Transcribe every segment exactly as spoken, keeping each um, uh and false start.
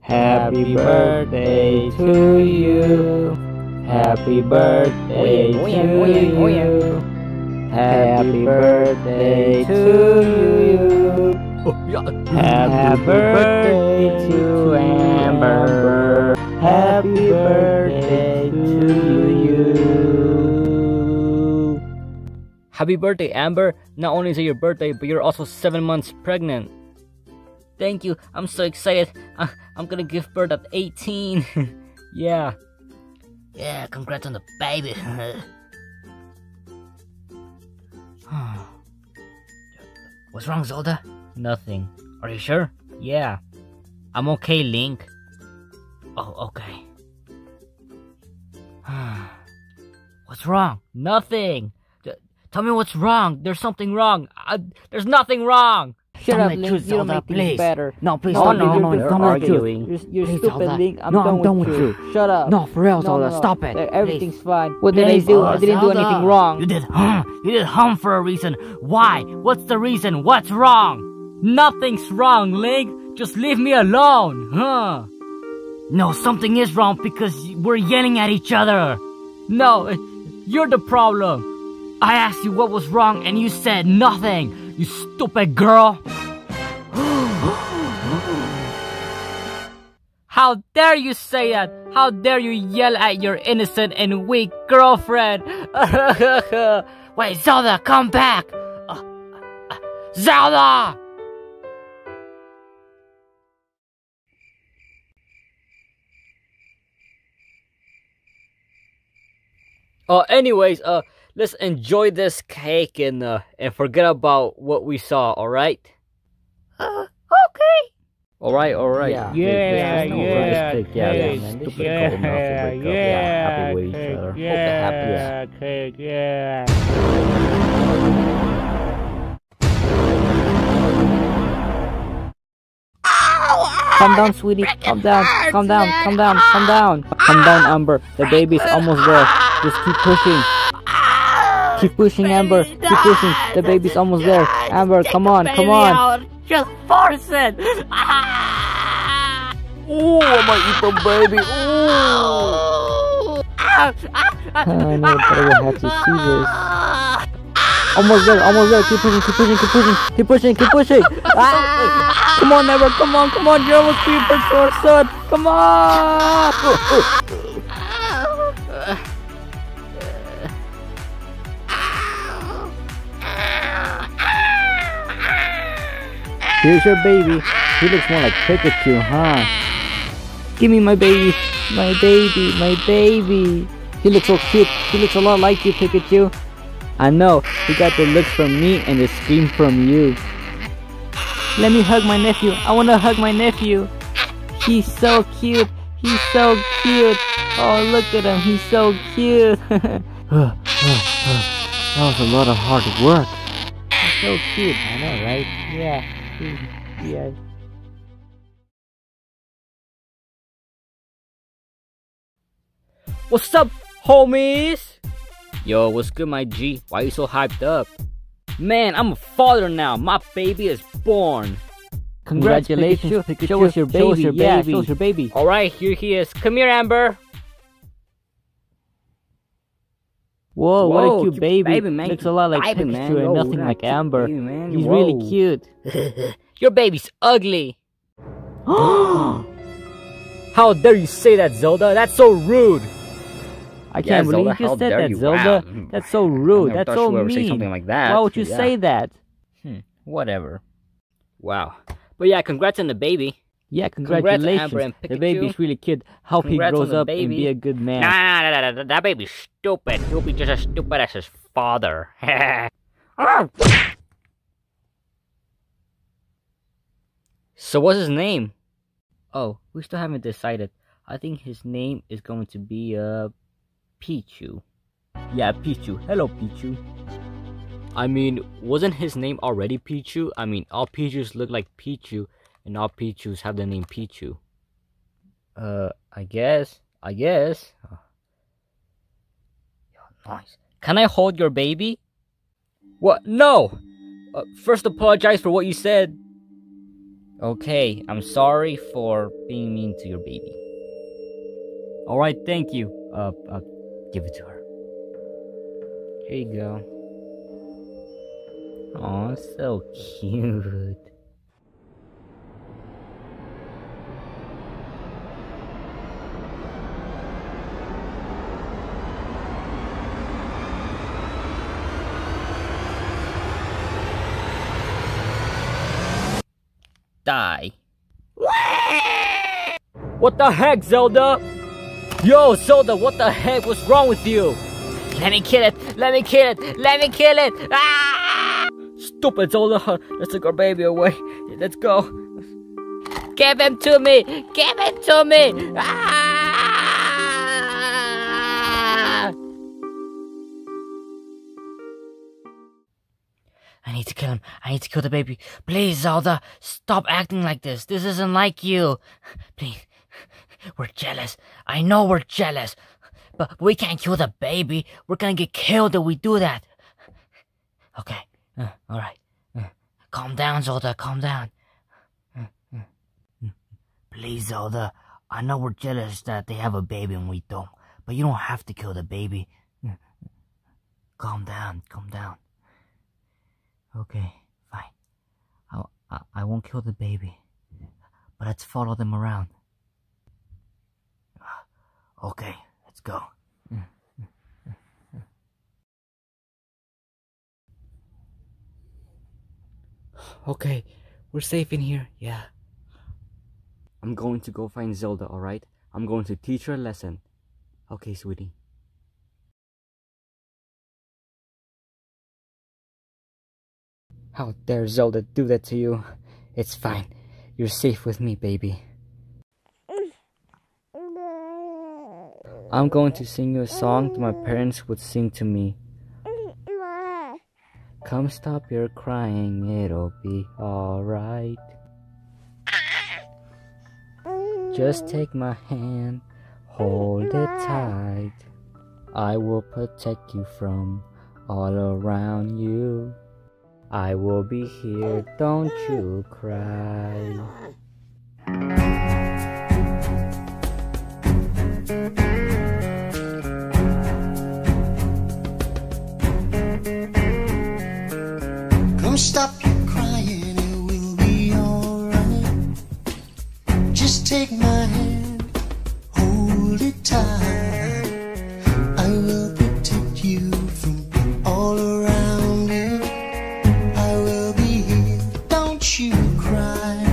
Happy birthday to you. Happy birthday to you. Happy birthday to you. Happy birthday to Amber. Happy birthday to you. Happy birthday, Amber. Not only is it your birthday, but you're also seven months pregnant. Thank you. I'm so excited. Uh, I'm gonna give birth at eighteen. Yeah. Yeah, congrats on the baby. What's wrong, Zelda? Nothing. Are you sure? Yeah. I'm okay, Link. Oh, okay. What's wrong? Nothing. D tell me what's wrong. There's something wrong. I there's nothing wrong. Shut Don't up, Link. choose You don't Zelda, make things please. better. No, please No, don't. no, No, no, no, no, no, you're arguing. You're, you're Please, stupid, Zelda. Link. I'm No, done I'm done with with you. you. Shut up. No, for real, No, Zelda. no, no. Stop it. E- Everything's Please. fine. What did I Please, do? Zelda. I didn't do anything wrong. You did hum. You did hum for a reason. Why? What's the reason? What's wrong? Nothing's wrong, Link. Just leave me alone, huh? No, something is wrong because we're yelling at each other. No, you're the problem. I asked you what was wrong and you said nothing. You stupid girl. How dare you say that? How dare you yell at your innocent and weak girlfriend? Wait, Zelda, come back! Uh, uh, Zelda! Uh, anyways, uh, let's enjoy this cake and, uh, and forget about what we saw, alright? Uh, okay. Alright, alright. Yeah, yeah, yeah, no yeah, risk. yeah, yeah, man. Stupid yeah, cold enough to wake up. Yeah, happy with each other. Hope they're happy. Yeah, cake, yeah. Calm down, sweetie. Calm down. Calm down. Calm down. Calm down. Calm down, Amber. The baby's almost there. Just keep pushing. Keep pushing, Amber. Keep pushing. The baby's almost there. Amber, come on. Come on. Just force it. Oh, I'm gonna eat the baby. Oh. I never thought I would have to see this. Almost there, almost there. Keep pushing, keep pushing, keep pushing, keep pushing, keep pushing. Ah! Come on, Amber, come on, come on. You're almost three percent, son. Come on. Here's your baby. He looks more like Pikachu, huh? Give me my baby, my baby, my baby. He looks so cute. He looks a lot like you, Pikachu. I know, he got the looks from me and the scream from you. Let me hug my nephew. I want to hug my nephew. He's so cute. He's so cute. Oh, look at him. He's so cute. That was a lot of hard work. He's so cute. I know, right? Yeah. Yeah. What's up, homies? Yo, what's good, my G? Why you so hyped up? Man, I'm a father now. My baby is born. Congratulations, Pikachu. Show us your baby. Show us your Yeah, baby. Show us your baby. Alright, here he is. Come here, Amber. Whoa, Whoa, what a cute cute baby. baby, man. Looks a lot like Baby, Pikachu man. and Whoa, nothing that like cute Amber. baby, man. He's Whoa. really cute. Your baby's ugly. How dare you say that, Zelda? That's so rude. I can't Yeah, believe Zelda, you how just said dare that, you. Zelda. Wow. That's so rude. I never That's thought so you would ever say mean. something like that. Why would you Yeah. say that? Hmm, whatever. Wow. But yeah, congrats on the baby. Yeah, Congrats, congratulations. Amber and The Pikachu. baby's really cute. Hope he Congrats on grows the up and baby. be a good man. Nah, nah, nah, nah, nah, that baby's stupid. He'll be just as stupid as his father. So what's his name? Oh, we still haven't decided. I think his name is going to be, uh, Pichu. Yeah, Pichu. Hello, Pichu. I mean, wasn't his name already Pichu? I mean, all Pichus look like Pichu, and all Pichus have the name Pichu. Uh, I guess. I guess. Oh. Nice. Can I hold your baby? What? No! Uh, first apologize for what you said. Okay, I'm sorry for being mean to your baby. Alright, thank you. Uh, uh, give it to her. Here you go. Aw, so cute. Die. What the heck, Zelda? Yo, Zelda, what the heck? What's wrong with you? Let me kill it! Let me kill it! Let me kill it! Ah! Stupid Zelda! Let's take our baby away. Let's go. Give him to me! Give him to me! Ah! I need to kill him. I need to kill the baby. Please, Zelda, stop acting like this. This isn't like you. Please. We're jealous. I know we're jealous. But we can't kill the baby. We're gonna get killed if we do that. Okay. Uh, Alright. Uh, calm down, Zelda. Calm down. Uh, uh, uh. Please, Zelda. I know we're jealous that they have a baby and we don't. But you don't have to kill the baby. Uh, calm down. Calm down. Okay, fine. I'll, I, I won't kill the baby. But let's follow them around. Okay, let's go. Okay, we're safe in here, yeah. I'm going to go find Zelda, alright? I'm going to teach her a lesson. Okay, sweetie. How dare Zelda do that to you? It's fine. You're safe with me, baby. I'm going to sing you a song that my parents would sing to me. Come stop your crying, it'll be alright. Just take my hand, hold it tight. I will protect you from all around you. I will be here, don't you cry. Come stop your crying, it will be alright. Just take my hand, hold it tight. I will protect you from all around you. I will be here, don't you cry.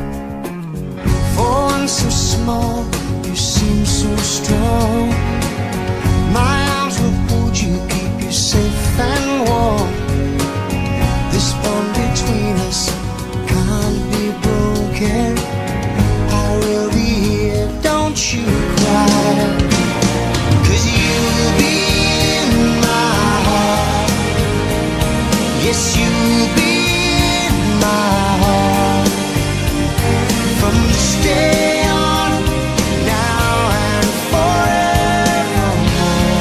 For one so small, you seem so strong. My arms will hold you, keep you safe and warm. This bond between us can't be broken. I will be here, don't you cry. Cause you'll be in my heart. Yes, you'll be in my heart. From this day on, now and forevermore.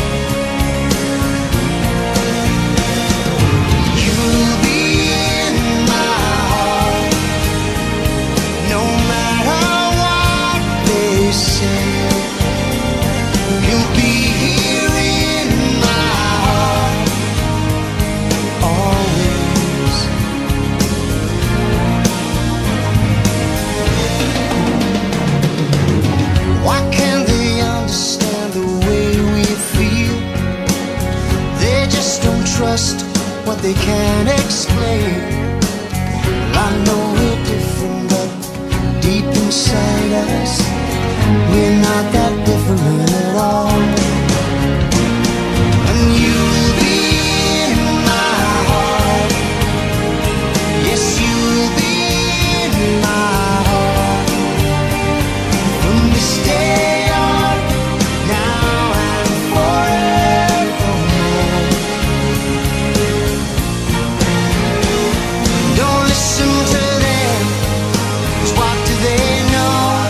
You'll be in my heart. No matter what they say. You'll be here in my heart. Always. Why can't they understand the way we feel? They just don't trust what they can't explain. Well, I know we're different, but deep inside us, we're not that different at all. And you'll be in my heart. Yes, you'll be in my heart. From this day on, now and forevermore. Don't listen to them, 'cause what do they know?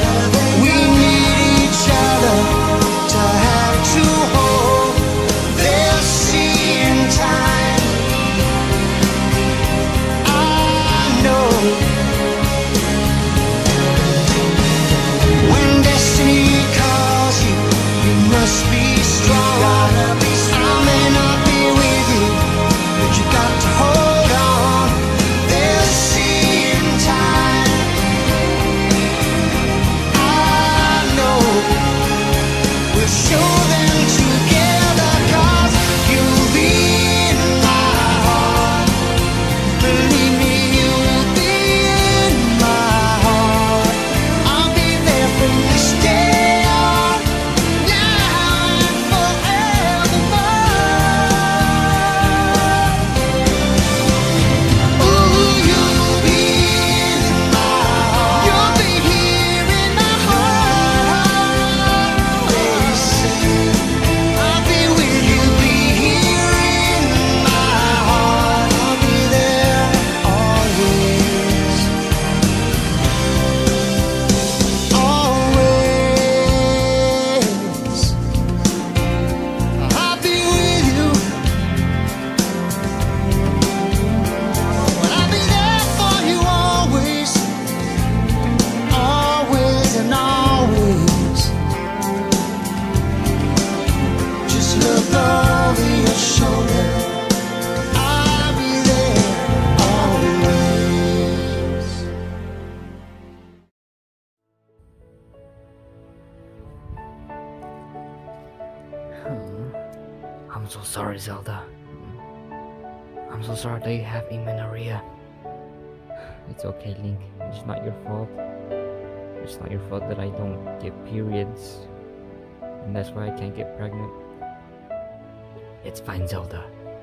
I'm so sorry, Zelda. I'm so sorry that you have amenorrhea. It's okay, Link. It's not your fault. It's not your fault that I don't get periods. And that's why I can't get pregnant. It's fine, Zelda.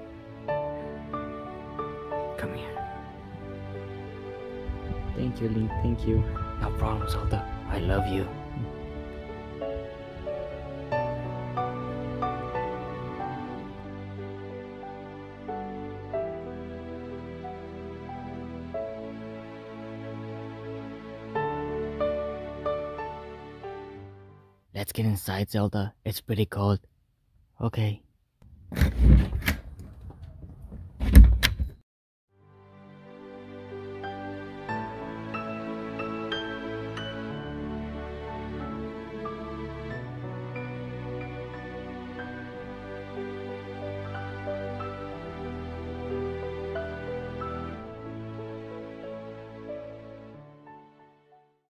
Come here. Thank you, Link. Thank you. No problem, Zelda. I love you. Let's get inside, Zelda. It's pretty cold. Okay.